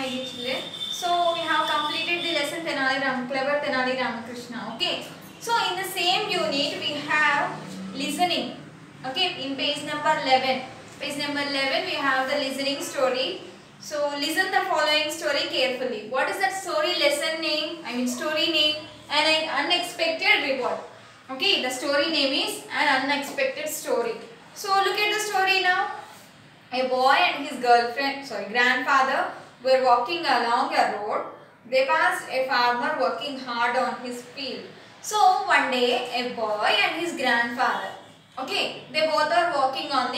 morning, children. So we have completed the lesson Clever Tenali Ramakrishna. Okay. So in the same unit we have listening. Okay. In page number 11. Page number 11 we have the listening story. So listen the following story carefully. What is that story lesson name? Story name. An unexpected reward. Okay. The story name is An Unexpected Story. So look at the story now. A boy and his grandfather were walking along a road. They passed a farmer working hard on his field. So one day a boy and his grandfather, okay, they both are walking on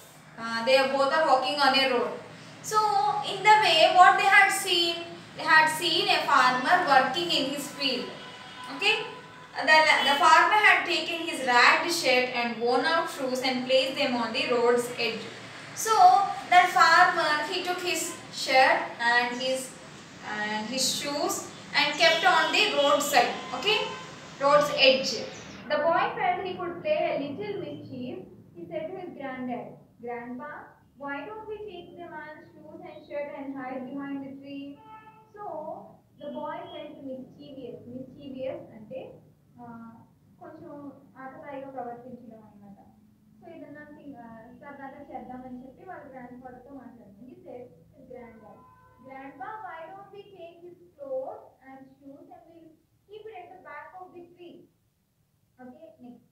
a road. So in the way, what they had seen a farmer working in his field. Okay, the farmer had taken his ragged shirt and worn out shoes and placed them on the road's edge. So that farmer, he took his shirt and his shoes and kept on the roadside, okay, road's edge. The boy felt he could play a little mischief. He said to his granddad, "Grandpa, why don't we take the man's shoes and shirt and hide behind the tree?" So the boy felt mischievous. Mischievous ante కొంచెం ఆటలాయిగా ప్రవర్తించడం అన్నమాట. So ఏదన్నా సరదాగా చేద్దామని చెప్పి వాళ్ళ grand ఫాదర్తో మాట్లాడుతుంది. He said his granddad, "Grandpa, why don't we take his clothes and shoes and we'll keep it at the back of the tree?" Okay, next.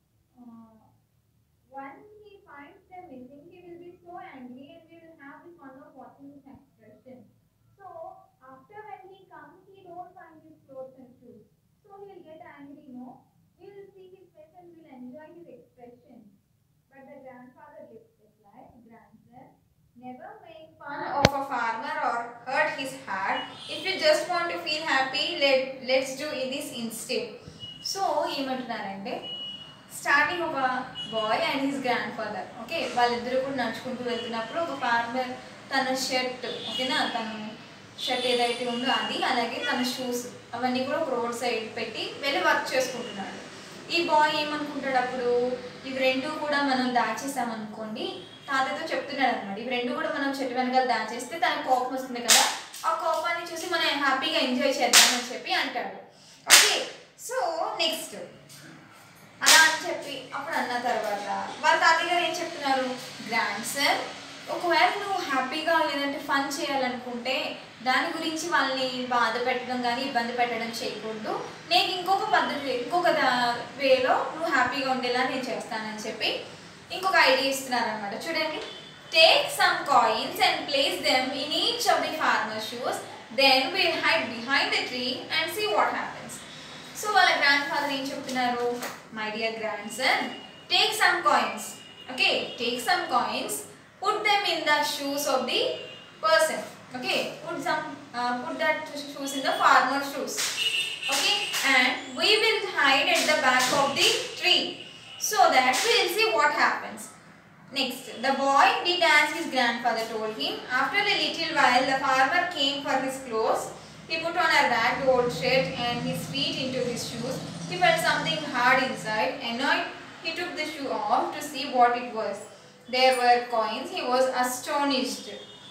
Once he finds them missing, he will be so angry and we will have the fun of watching his expression. So after when he comes, he don't find his clothes and shoes. So he will get angry, no? We will see his face and we will enjoy his expression. But the grandfather replied, "Grandson, never make fun of a farmer or hurt his heart. If you just want to feel happy, let's do this instead." So ఏమంటున్నారంటే starting ఒక boy and his grandfather, okay, వాళ్ళిద్దరూ కూడా నడుచుకుంటూ వెళ్తున్నప్పుడు ఒక farmer తన shirt, ఓకేనా, తన షర్ట్ ఏదైతే ఉందో అది, అలాగే తన షూస్ అవన్నీ కూడా ఒక రోడ్ సైడ్ పెట్టి వెళ్ళి వర్క్ చేసుకుంటున్నాడు. ఈ బాయ్ ఏమనుకుంటాడు అప్పుడు, ఇవి రెండు కూడా మనం దాచేసామనుకోండి, తాతతో చెప్తున్నాడు అనమాట, ఇవి రెండు కూడా మనం చెట్టు వెనకాల దాచేస్తే తనకు కోపం వస్తుంది కదా, ఆ కోపాన్ని చూసి మనం హ్యాపీగా ఎంజాయ్ చేద్దామని చెప్పి అంటాడు. ఓకే, సో నెక్స్ట్ అలా అని చెప్పి అప్పుడు అన్న తర్వాత వాళ్ళ తాతయ్య గారు ఏం చెప్తున్నారు, "గ్రాండ్ సన్, ఒకవేళ నువ్వు హ్యాపీగా లేదంటే ఫన్ చేయాలనుకుంటే దాని గురించి వాళ్ళని బాధ పెట్టడం కానీ ఇబ్బంది పెట్టడం చేయకూడదు. నేను ఇంకొక పద్ధతి, ఇంకొక వేలో నువ్వు హ్యాపీగా ఉండేలా నేను చేస్తానని చెప్పి ఇంకొక ఐడియా ఇస్తున్నారనమాట. చూడండి, take some coins and place them in each of the farmer shoes, then will hide behind the tree and see what happens. So వాళ్ళ గ్రాండ్ ఫాదర్ ఏం చెప్తున్నారు, "my dear grandson, take some coins, okay, take some coins, put them in the shoes of the person, okay, put that shoes in the farmer shoes, okay, and we will hide at the back of the tree so that we will see what happens." Next, the boy did as his grandfather told him. After a little while, the farmer came for his clothes. He put on a ragged old shirt and his feet into his shoes. He felt something hard inside. Annoyed, he took the shoe off to see what it was. There were coins. He was astonished.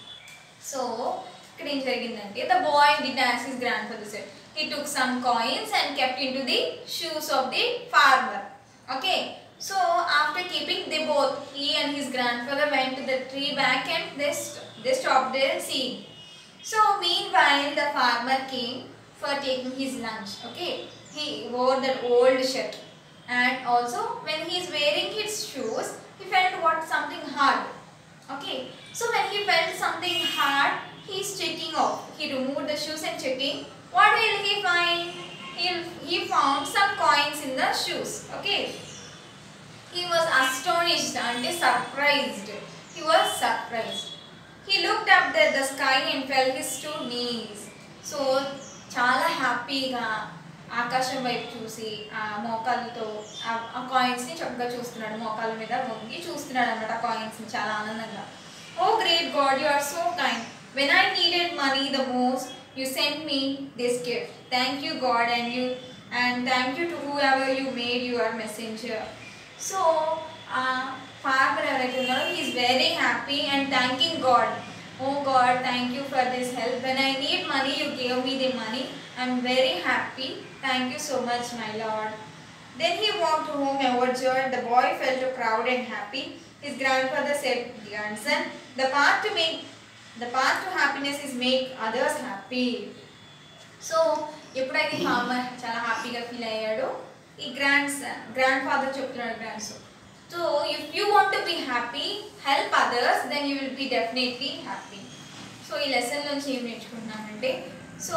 So ikkada em jarigindante, the boy did as his grandfather said. He took some coins and kept into the shoes of the farmer. Okay, so after keeping, they both, he and his grandfather, went to the tree back and they stopped there seeing. So meanwhile the farmer came for taking his lunch. Okay, he wore that old shirt and also when he is wearing his shoes, he felt something hard. Okay, so when he felt something hard, he is checking off. He removed the shoes and checking. What will he find? He found some coins in the shoes. Okay, he was astonished and surprised. He was surprised. He looked up at the sky and fell his to knees. So చాలా హ్యాపీగా ఆకాశం వైపు చూసి ఆ మోకాళ్ళతో ఆ కాయిన్స్ని చక్కగా చూస్తున్నాడు, మోకాళ్ళ మీద వంగి చూస్తున్నాడు అన్నమాట ఆ కాయిన్స్ని చాలా ఆనందంగా. "Oh great God, you are so kind. When I needed money the most, you sent me this gift. Thank you God, and thank you to whoever you made your messenger." So farmer ఎవరైతే ఉన్నారో he is very happy and thanking God. Oh God, thank you for this help. When I need money, you gave me the money. I am very happy. Thank you so much, my lord. Then he walked home overjoyed. The boy felt proud and happy. His grandfather said, "Grandson, the path to happiness is make others happy." So ఎప్పుడైతే farmer చాలా హ్యాపీగా feel అయ్యాడో ఈ grandfather చెప్తున్నాడు grandson if you want to be happy help others then you will be definitely happy. So ఈ lesson నుంచి ఏం నేర్చుకుంటున్నానంటే so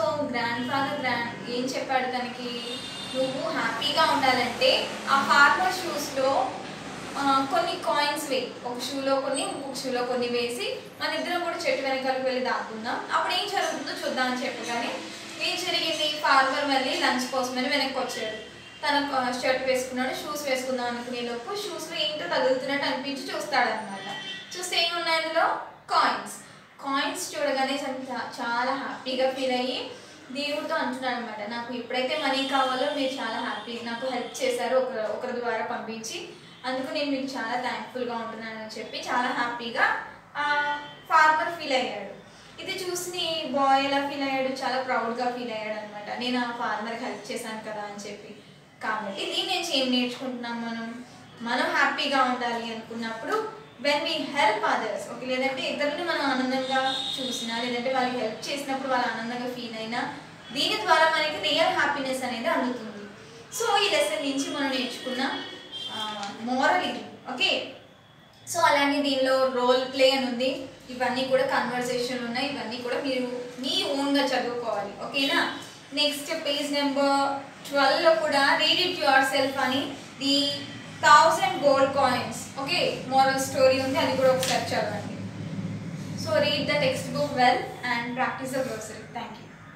ఏం చెప్పాడు తనకి, నువ్వు హ్యాపీగా ఉండాలంటే ఆ ఫార్మర్ షూస్లో కొన్ని కాయిన్స్ వేయి, ఒక షూలో కొన్ని ఇంకొక షూలో కొన్ని వేసి మన ఇద్దరం కూడా చెట్టు వెనకాలకు వెళ్ళి దాక్కుందాం, అప్పుడు ఏం జరుగుతుందో చూద్దాం అని చెప్పగానే ఏం జరిగింది, ఫార్మర్ మళ్ళీ లంచ్ కోసమని వెనక్కి వచ్చాడు. తన షర్ట్ వేసుకున్నాడు, షూస్ వేసుకుందాం అనుకునే లోపు షూస్లో ఏంటో తగులుతున్నట్టు అనిపించి చూస్తాడనమాట. చూస్తే ఏమున్నాయి అందులో కాయిన్స్ చూడగానే చాలా హ్యాపీగా ఫీల్ అయ్యి దేవుడితో అంటున్నాడు అనమాట, నాకు ఎప్పుడైతే మనీ కావాలో మీరు చాలా హ్యాపీ నాకు హెల్ప్ చేశారు ఒకరి ద్వారా పంపించి, అందుకు నేను మీకు చాలా థ్యాంక్ఫుల్గా ఉంటున్నాను అని చెప్పి చాలా హ్యాపీగా ఫార్మర్ ఫీల్ అయ్యాడు. ఇది చూసి బాయ్ ఎలా ఫీల్ అయ్యాడు, చాలా ప్రౌడ్గా ఫీల్ అయ్యాడు అనమాట, నేను ఆ ఫార్మర్కి హెల్ప్ చేశాను కదా అని చెప్పి. కాబట్టి దీని నుంచి ఏం నేర్చుకుంటున్నాం, మనం హ్యాపీగా ఉండాలి అనుకున్నప్పుడు when we help others, okay, లేదంటే ఇతరులని మనం ఆనందంగా చూసినా లేదంటే వాళ్ళకి హెల్ప్ చేసినప్పుడు వాళ్ళు ఆనందంగా ఫీల్ అయినా దీని ద్వారా మనకి రియల్ హ్యాపీనెస్ అనేది అందుతుంది. సో ఈ లెసన్ నుంచి మనం నేర్చుకున్న మోరల్ ఇది, ఓకే. సో అలాగే దీనిలో రోల్ ప్లే అని ఉంది, ఇవన్నీ కూడా కన్వర్సేషన్ ఉన్నాయి, ఇవన్నీ కూడా మీరు మీ ఓన్గా చదువుకోవాలి, ఓకేనా. నెక్స్ట్ పేజ్ నెంబర్ 12లో కూడా రీడ్ ఇట్ యువర్ సెల్ఫ్ అని the 1000 gold coins, okay, moral story ఉంది, అది కూడా ఒకసారి చదవండి. So read the textbook well and practise the glossary. Thank you.